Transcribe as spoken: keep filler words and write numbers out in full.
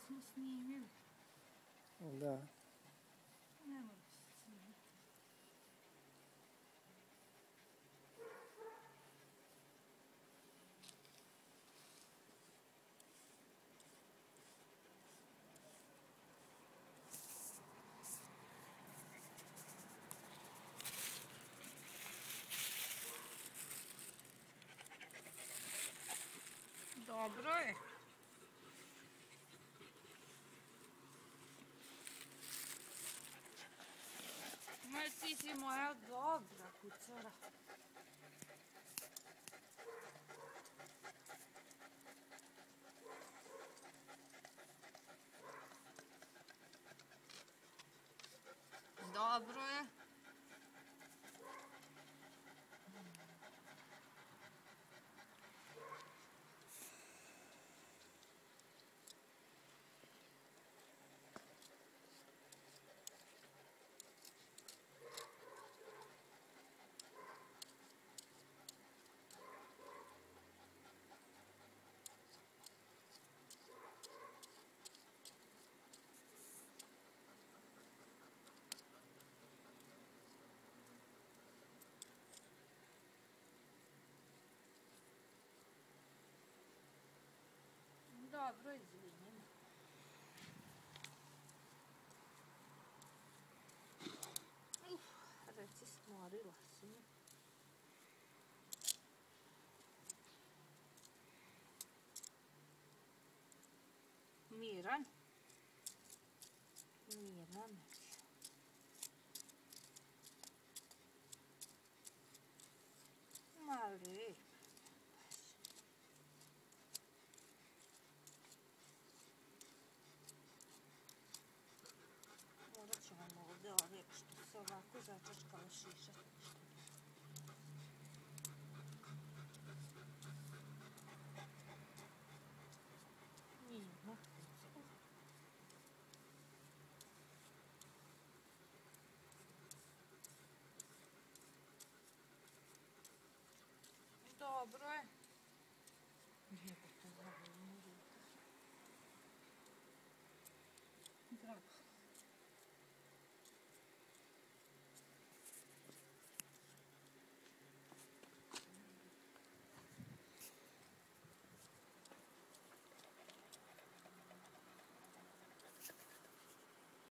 smo snimili. Da. Ne mogu se snimiti. Dobro je. Ma ti si moja dobra kucara. Dobro je. Dobro, izvinim. Uf, reci, smorila si me. Miran? Miran. Mali. Morat ću vam ovdje ove što se ovako začačkala šiša. Nima. Dobro je.